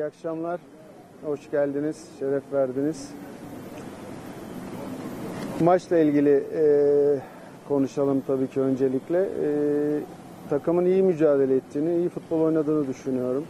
İyi akşamlar. Hoş geldiniz, şeref verdiniz. Maçla ilgili konuşalım tabii ki öncelikle. Takımın iyi mücadele ettiğini, iyi futbol oynadığını düşünüyorum.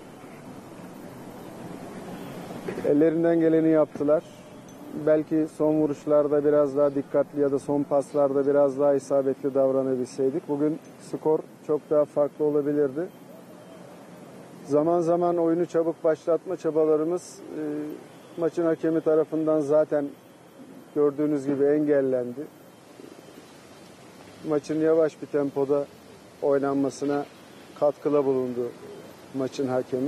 Ellerinden geleni yaptılar. Belki son vuruşlarda biraz daha dikkatli ya da son paslarda biraz daha isabetli davranabilseydik bugün skor çok daha farklı olabilirdi. Zaman zaman oyunu çabuk başlatma çabalarımız maçın hakemi tarafından zaten gördüğünüz gibi engellendi. Maçın yavaş bir tempoda oynanmasına katkıda bulundu maçın hakemi.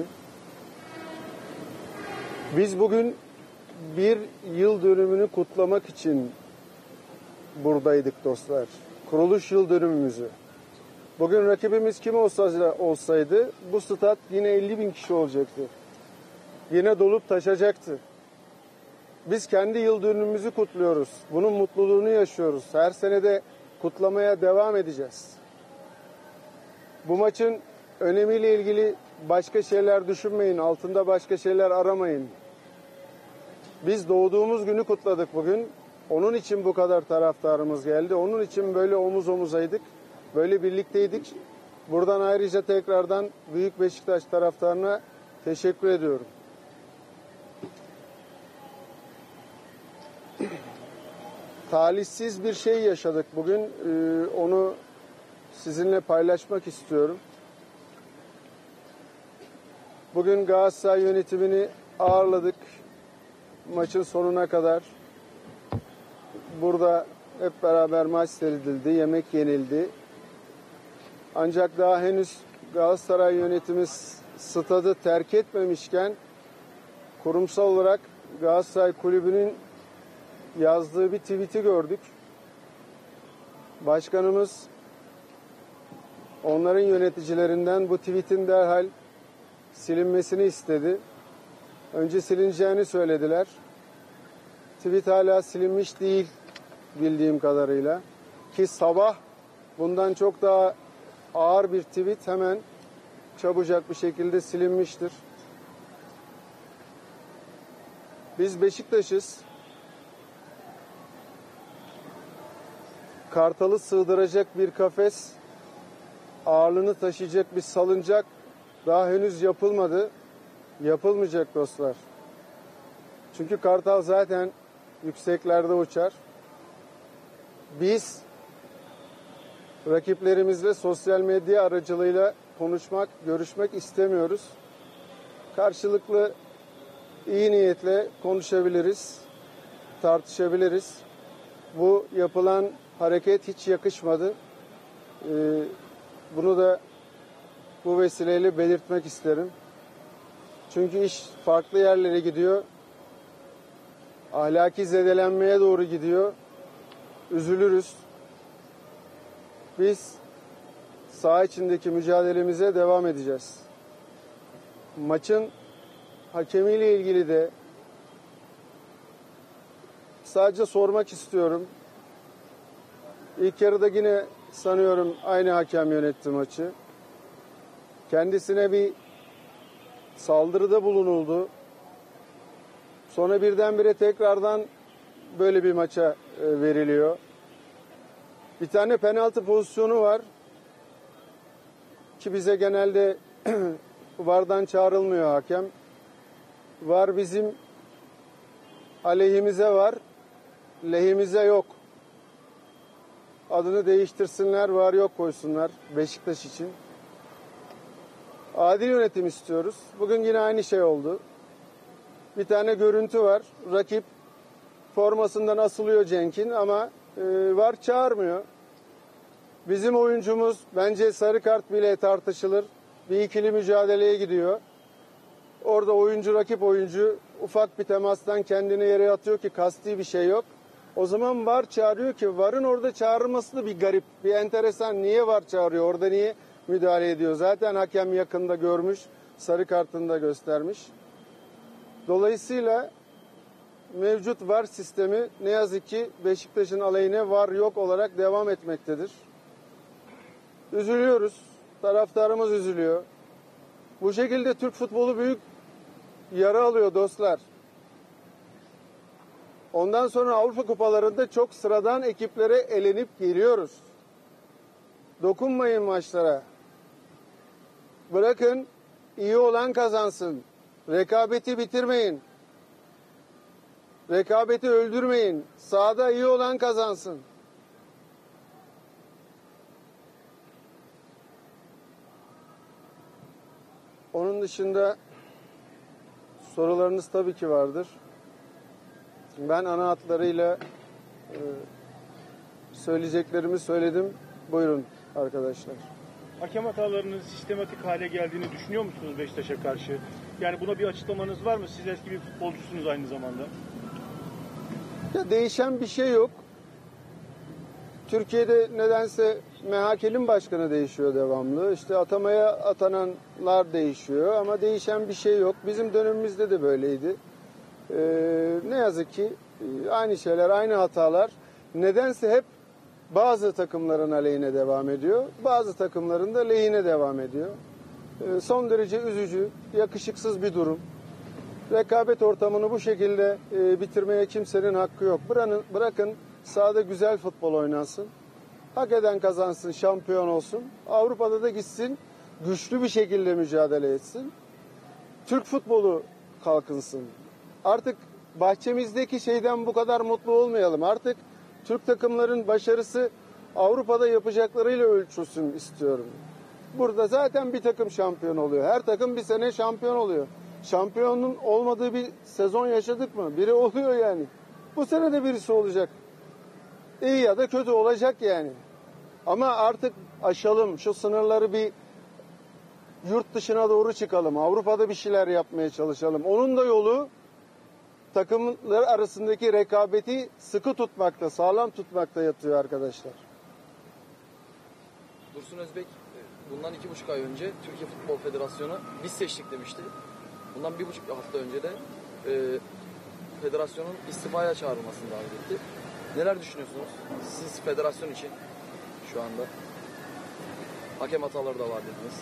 Biz bugün bir yıl dönümünü kutlamak için buradaydık dostlar. Kuruluş yıl dönümümüzü. Bugün rakibimiz kim olsaydı bu stat yine 50.000 kişi olacaktı. Yine dolup taşacaktı. Biz kendi yıl dönümümüzü kutluyoruz. Bunun mutluluğunu yaşıyoruz. Her sene de kutlamaya devam edeceğiz. Bu maçın önemiyle ilgili başka şeyler düşünmeyin. Altında başka şeyler aramayın. Biz doğduğumuz günü kutladık bugün. Onun için bu kadar taraftarımız geldi. Onun için böyle omuz omuzaydık. Böyle birlikteydik. Buradan ayrıca tekrardan Büyük Beşiktaş taraftarına teşekkür ediyorum. Talihsiz bir şey yaşadık bugün. Onu sizinle paylaşmak istiyorum. Bugün Galatasaray yönetimini ağırladık. Maçın sonuna kadar. Burada hep beraber maç seyredildi, yemek yenildi. Ancak daha henüz Galatasaray yönetimi stadı terk etmemişken kurumsal olarak Galatasaray Kulübü'nün yazdığı bir tweet'i gördük. Başkanımız onların yöneticilerinden bu tweet'in derhal silinmesini istedi. Önce silineceğini söylediler. Tweet hala silinmiş değil bildiğim kadarıyla. Ki sabah bundan çok daha ağır bir tweet hemen çabucak bir şekilde silinmiştir. Biz Beşiktaş'ız. Kartalı sığdıracak bir kafes, ağırlığını taşıyacak bir salıncak daha henüz yapılmadı. Yapılmayacak dostlar. Çünkü Kartal zaten yükseklerde uçar. Biz rakiplerimizle sosyal medya aracılığıyla konuşmak, görüşmek istemiyoruz. Karşılıklı iyi niyetle konuşabiliriz, tartışabiliriz. Bu yapılan hareket hiç yakışmadı. Bunu da bu vesileyle belirtmek isterim. Çünkü iş farklı yerlere gidiyor. Ahlaki zedelenmeye doğru gidiyor. Üzülürüz. Biz saha içindeki mücadelemize devam edeceğiz. Maçın hakemiyle ilgili de sadece sormak istiyorum. İlk yarıda yine sanıyorum aynı hakem yönetti maçı. Kendisine bir saldırıda bulunuldu. Sonra birdenbire tekrardan böyle bir maça veriliyor. Bir tane penaltı pozisyonu var ki bize genelde VAR'dan çağrılmıyor hakem. VAR bizim aleyhimize var, lehimize yok. Adını değiştirsinler, VAR yok koysunlar Beşiktaş için. Adil yönetim istiyoruz. Bugün yine aynı şey oldu. Bir tane görüntü var. Rakip formasından asılıyor Cenk'in ama VAR çağırmıyor. Bizim oyuncumuz bence sarı kart bile tartışılır. Bir ikili mücadeleye gidiyor. Orada oyuncu, rakip oyuncu ufak bir temastan kendini yere atıyor ki kasti bir şey yok. O zaman VAR çağırıyor ki VAR'ın orada çağırması da bir garip, bir enteresan. Niye VAR çağırıyor? Orada niye müdahale ediyor? Zaten hakem yakında görmüş, sarı kartını da göstermiş. Dolayısıyla mevcut VAR sistemi ne yazık ki Beşiktaş'ın aleyhine VAR yok olarak devam etmektedir. Üzülüyoruz. Taraftarımız üzülüyor. Bu şekilde Türk futbolu büyük yara alıyor dostlar. Ondan sonra Avrupa kupalarında çok sıradan ekiplere elenip geliyoruz. Dokunmayın maçlara. Bırakın iyi olan kazansın. Rekabeti bitirmeyin. Rekabeti öldürmeyin. Sahada iyi olan kazansın. Onun dışında sorularınız tabii ki vardır. Ben ana hatlarıyla söyleyeceklerimi söyledim. Buyurun arkadaşlar. Hakem hatalarının sistematik hale geldiğini düşünüyor musunuz Beşiktaş'a karşı? Yani buna bir açıklamanız var mı? Siz eski bir futbolcusunuz aynı zamanda. Ya değişen bir şey yok. Türkiye'de nedense MHK'nin başkanı değişiyor devamlı. İşte atamaya atananlar değişiyor ama değişen bir şey yok. Bizim dönemimizde de böyleydi. Ne yazık ki aynı şeyler, aynı hatalar nedense hep bazı takımların aleyhine devam ediyor. Bazı takımların da lehine devam ediyor. Son derece üzücü, yakışıksız bir durum. Rekabet ortamını bu şekilde bitirmeye kimsenin hakkı yok. Bırakın sahada güzel futbol oynansın. Hak eden kazansın, şampiyon olsun. Avrupa'da da gitsin, güçlü bir şekilde mücadele etsin. Türk futbolu kalkınsın. Artık bahçemizdeki şeyden bu kadar mutlu olmayalım. Artık Türk takımların başarısı Avrupa'da yapacaklarıyla ölçülsün istiyorum. Burada zaten bir takım şampiyon oluyor. Her takım bir sene şampiyon oluyor. Şampiyonun olmadığı bir sezon yaşadık mı? Biri oluyor yani. Bu sene de birisi olacak. İyi ya da kötü olacak yani. Ama artık aşalım. Şu sınırları bir yurt dışına doğru çıkalım. Avrupa'da bir şeyler yapmaya çalışalım. Onun da yolu takımlar arasındaki rekabeti sıkı tutmakta, sağlam tutmakta yatıyor arkadaşlar. Dursun Özbek bundan 2,5 ay önce Türkiye Futbol Federasyonu biz seçtik demişti. Bundan 1,5 hafta önce de federasyonun istifaya çağrılmasını davet etti. Neler düşünüyorsunuz siz federasyon için şu anda? Hakem hataları da var dediniz.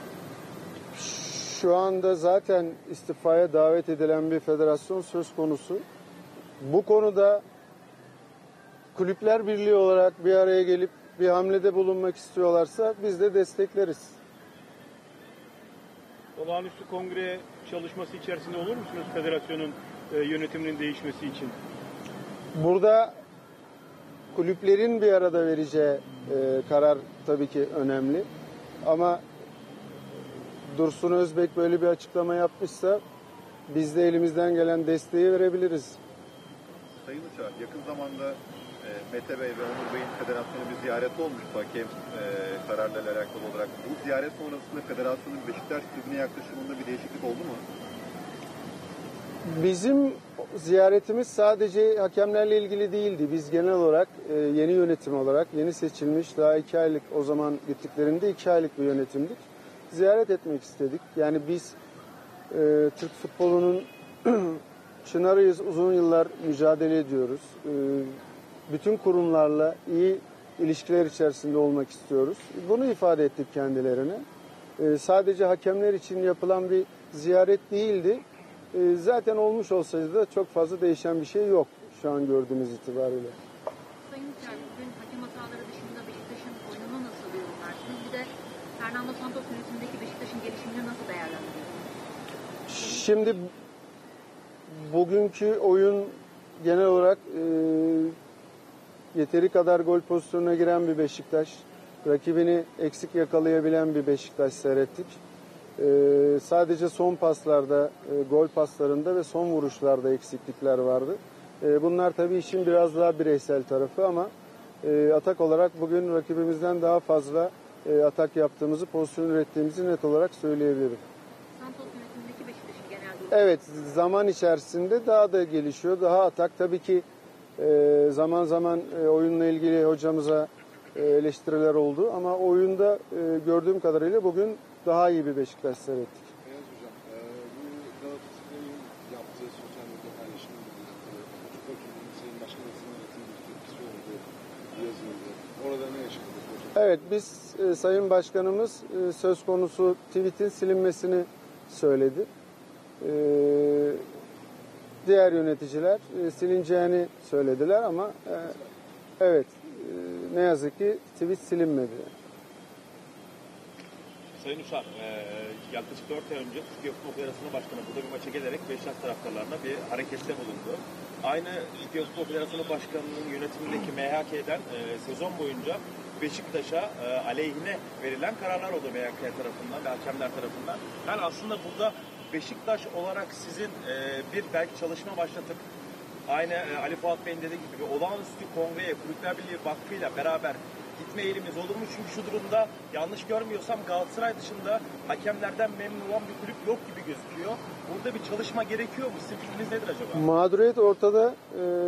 Şu anda zaten istifaya davet edilen bir federasyon söz konusu. Bu konuda Kulüpler Birliği olarak bir araya gelip bir hamlede bulunmak istiyorlarsa biz de destekleriz. Olağanüstü kongre çalışması içerisinde olur musunuz federasyonun yönetiminin değişmesi için? Burada kulüplerin bir arada vereceği karar tabii ki önemli. Ama Dursun Özbek böyle bir açıklama yapmışsa biz de elimizden gelen desteği verebiliriz. Sayın Uçar, yakın zamanda Mete Bey ve Onur Bey'in federasyonu bir ziyarette olmuştu hakem kararlarıyla alakalı olarak. Bu ziyaret sonrasında federasyonun Beşiktaş tribüne yaklaşımında bir değişiklik oldu mu? Bizim ziyaretimiz sadece hakemlerle ilgili değildi. Biz genel olarak yeni yönetim olarak yeni seçilmiş daha 2 aylık o zaman gittiklerinde 2 aylık bir yönetimdik. Ziyaret etmek istedik. Yani biz Türk futbolunun çınarıyız, uzun yıllar mücadele ediyoruz. Bütün kurumlarla iyi ilişkiler içerisinde olmak istiyoruz. Bunu ifade ettik kendilerine. Sadece hakemler için yapılan bir ziyaret değildi. Zaten olmuş olsaydı da çok fazla değişen bir şey yok şu an gördüğümüz itibariyle. Sayın Uçar, bugün hakem hataları dışında Beşiktaş'ın oyununu nasıl yorumlarsınız? Bir de Fernando Santos yönetimindeki Beşiktaş'ın gelişimini nasıl değerlendiriyorsunuz? Şimdi bugünkü oyun genel olarak yeteri kadar gol pozisyonuna giren bir Beşiktaş, rakibini eksik yakalayabilen bir Beşiktaş seyrettik. Sadece son paslarda, gol paslarında ve son vuruşlarda eksiklikler vardı. Bunlar tabii işin biraz daha bireysel tarafı ama atak olarak bugün rakibimizden daha fazla atak yaptığımızı, pozisyon ürettiğimizi net olarak söyleyebilirim. Santos yönetimindeki Beşiktaş'ın genel durumu. Evet, zaman içerisinde daha da gelişiyor. Daha atak tabii ki zaman zaman oyunla ilgili hocamıza eleştiriler oldu ama oyunda gördüğüm kadarıyla bugün daha iyi bir Beşiktaş seyrettik. Beyaz Hocam, bu Galatasaray'ın yaptığı sosyal medya paylaşımı çocuk hakeminin Sayın Başkanımızın yönetimi bir tepkisi oldu, yazıldı. Orada ne yaşandı hocam? Evet, biz Sayın Başkanımız söz konusu tweet'in silinmesini söyledi. diğer yöneticiler silineceğini söylediler ama evet ne yazık ki tweet silinmedi. Sayın Uçar, yaklaşık 4 ay önce Türkiye Futbol Federasyonu Başkanı burada bir maça gelerek Beşiktaş taraftarlarına bir harekette bulundu. Aynı Türkiye Futbol Federasyonu Başkanı'nın yönetimindeki MHK'den sezon boyunca Beşiktaş'a aleyhine verilen kararlar oldu MHK tarafından ve hakemler tarafından. Yani aslında burada Beşiktaş olarak sizin bir belki çalışma başlatıp aynı Ali Fuat Bey'in dediği gibi bir olağanüstü kongreye Kulüpler Birliği Vakfı'yla beraber gitme eğilimimiz olur mu? Çünkü şu durumda yanlış görmüyorsam Galatasaray dışında hakemlerden memnun olan bir kulüp yok gibi gözüküyor. Burada bir çalışma gerekiyor mu? Sizin fikriniz nedir acaba? Mağduriyet ortada.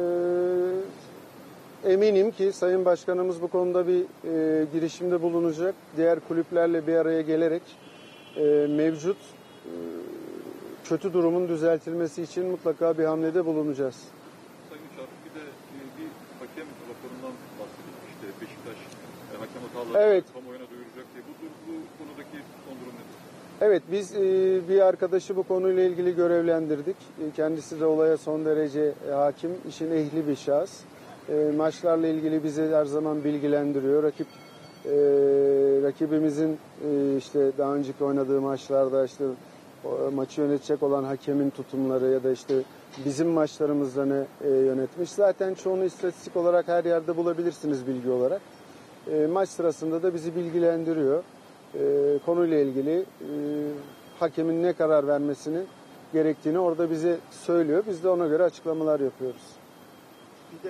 Eminim ki Sayın Başkanımız bu konuda bir girişimde bulunacak. Diğer kulüplerle bir araya gelerek mevcut kötü durumun düzeltilmesi için mutlaka bir hamlede bulunacağız. Sayın Uçar, bir de bir hakem raporundan bahsedilmişti. Beşiktaş hakem hataları Evet. kamuoyuna duyuracak diye. Bu konudaki son durum nedir? Evet, biz bir arkadaşı bu konuyla ilgili görevlendirdik. Kendisi de olaya son derece hakim, işin ehli bir şahıs. Maçlarla ilgili bizi her zaman bilgilendiriyor. Rakibimizin işte daha önceki oynadığı maçlarda işte maçı yönetecek olan hakemin tutumları ya da işte bizim maçlarımızda ne yönetmiş. Zaten çoğunu istatistik olarak her yerde bulabilirsiniz bilgi olarak. Maç sırasında da bizi bilgilendiriyor. Konuyla ilgili hakemin ne karar vermesini gerektiğini orada bize söylüyor. Biz de ona göre açıklamalar yapıyoruz. Bir de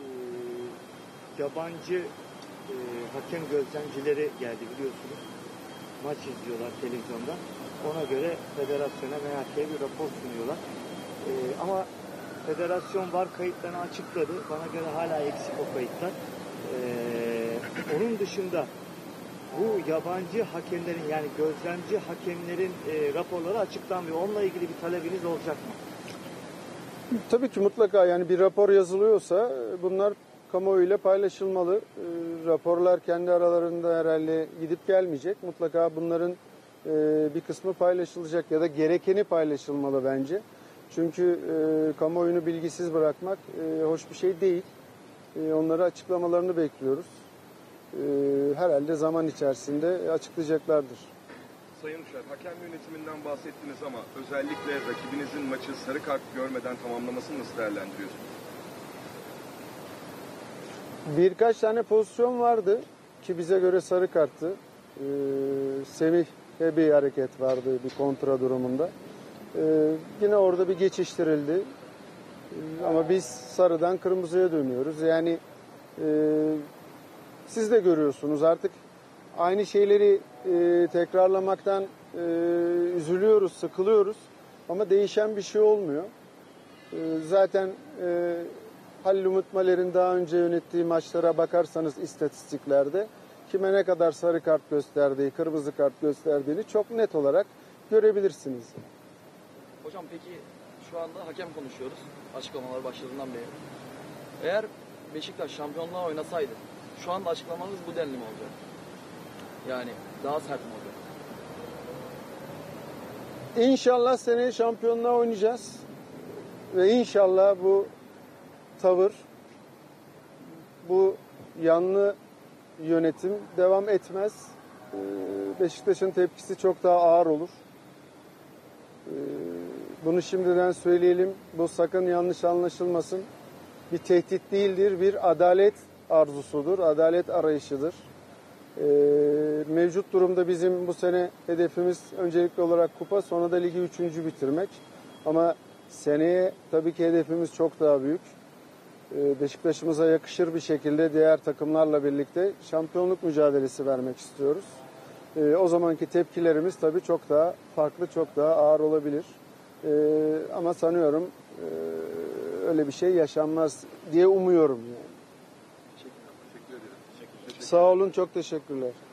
yabancı hakem gözlemcileri geldi biliyorsunuz. Maç izliyorlar televizyonda. Ona göre federasyona veya bir rapor sunuyorlar. Ama federasyon VAR kayıtlarını açıkladı. Bana göre hala eksik o kayıtlar. Onun dışında bu yabancı hakemlerin yani gözlemci hakemlerin raporları açıklanmıyor. Onunla ilgili bir talebiniz olacak mı? Tabii ki mutlaka yani bir rapor yazılıyorsa bunlar kamuoyuyla paylaşılmalı. Raporlar kendi aralarında herhalde gidip gelmeyecek. Mutlaka bunların bir kısmı paylaşılacak ya da gerekeni paylaşılmalı bence. Çünkü kamuoyunu bilgisiz bırakmak hoş bir şey değil. Onları açıklamalarını bekliyoruz. Herhalde zaman içerisinde açıklayacaklardır. Sayın Uçar, hakem yönetiminden bahsettiniz ama özellikle rakibinizin maçı sarı kart görmeden tamamlamasını nasıl değerlendiriyorsunuz? Birkaç tane pozisyon vardı ki bize göre sarı karttı. Semih'e bir hareket vardı bir kontra durumunda. Yine orada bir geçiştirildi. Ama biz sarıdan kırmızıya dönüyoruz. Yani siz de görüyorsunuz artık aynı şeyleri tekrarlamaktan üzülüyoruz, sıkılıyoruz. Ama değişen bir şey olmuyor. Zaten Halil Umut Maler'in daha önce yönettiği maçlara bakarsanız istatistiklerde kime ne kadar sarı kart gösterdiği, kırmızı kart gösterdiğini çok net olarak görebilirsiniz. Hocam peki şu anda hakem konuşuyoruz açıklamalar başladığından beri. Eğer Beşiktaş şampiyonluğa oynasaydı şu anda açıklamanız bu denli mi olacak? Yani daha sert mi olacak? İnşallah seneye şampiyonluğa oynayacağız. Ve inşallah bu tavır, bu yanlı yönetim devam etmez. Beşiktaş'ın tepkisi çok daha ağır olur. Bunu şimdiden söyleyelim. Bu sakın yanlış anlaşılmasın. Bir tehdit değildir, bir adalet arzusudur, adalet arayışıdır. Mevcut durumda bizim bu sene hedefimiz öncelikli olarak kupa, sonra da ligi 3. bitirmek. Ama seneye tabii ki hedefimiz çok daha büyük. Beşiktaş'ımıza yakışır bir şekilde diğer takımlarla birlikte şampiyonluk mücadelesi vermek istiyoruz. O zamanki tepkilerimiz tabii çok daha farklı, çok daha ağır olabilir. Ama sanıyorum öyle bir şey yaşanmaz diye umuyorum yani. Teşekkür ederim. Sağ olun, çok teşekkürler.